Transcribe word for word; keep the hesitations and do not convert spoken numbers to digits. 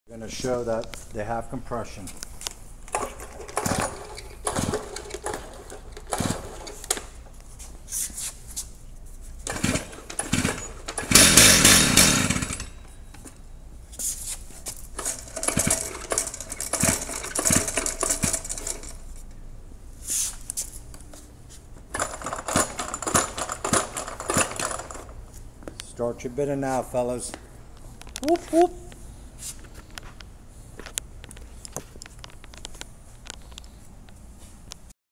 I'm going to show that they have compression. Start your bidding now, fellas. Whoop, whoop.